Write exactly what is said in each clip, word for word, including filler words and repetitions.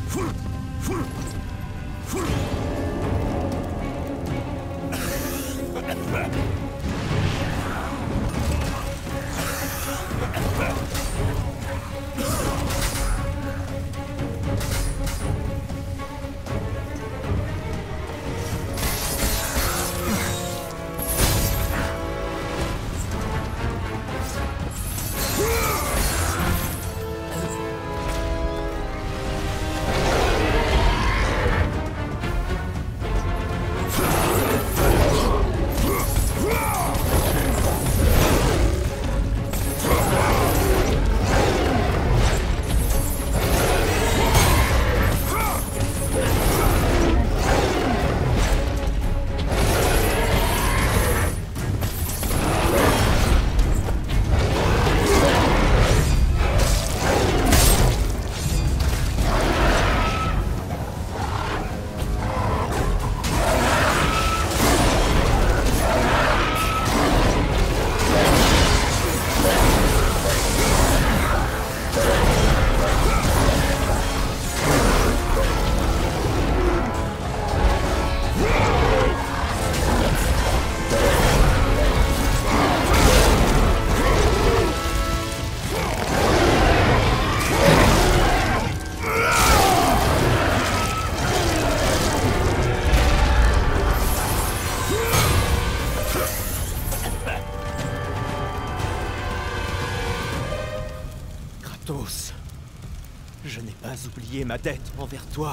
Je n'ai pas oublié ma dette envers toi.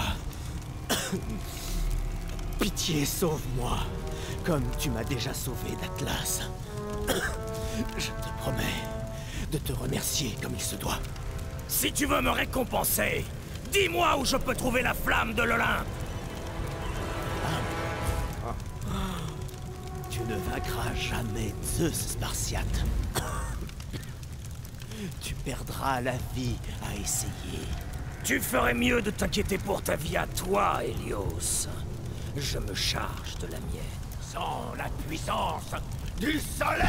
Pitié, sauve-moi, comme tu m'as déjà sauvé d'Atlas. Je te promets de te remercier comme il se doit. Si tu veux me récompenser, dis-moi où je peux trouver la flamme de l'Olympe. Tu ne vaincras jamais Zeus, Spartiate. Tu perdras la vie à essayer. Tu ferais mieux de t'inquiéter pour ta vie à toi, Hélios. Je me charge de la mienne. Sans la puissance du soleil!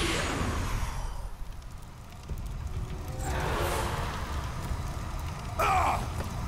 Ah!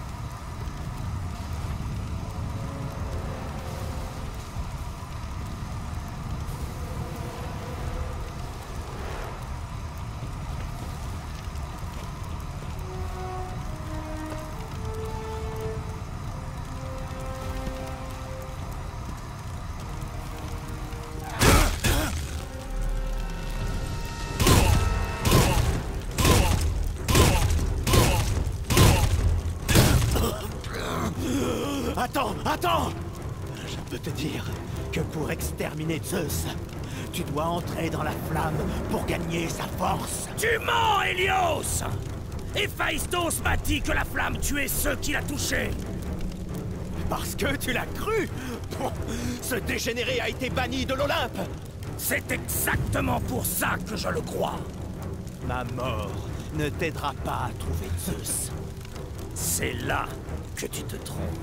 Attends, attends! Je peux te dire que pour exterminer Zeus, tu dois entrer dans la flamme pour gagner sa force. Tu mens, Hélios! Héphaïstos m'a dit que la flamme tuait ceux qui la touchaient. Parce que tu l'as cru! Ce dégénéré a été banni de l'Olympe! C'est exactement pour ça que je le crois. Ma mort ne t'aidera pas à trouver Zeus. C'est là que tu te trompes.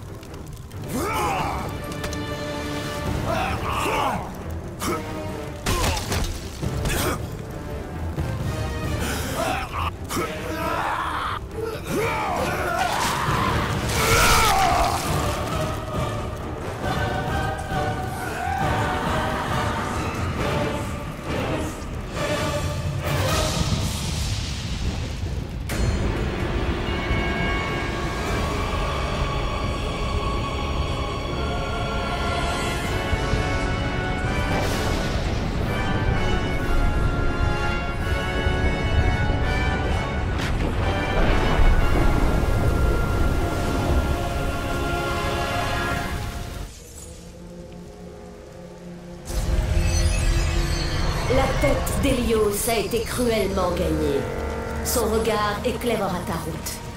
La tête d'Hélios a été cruellement gagnée. Son regard éclairera ta route.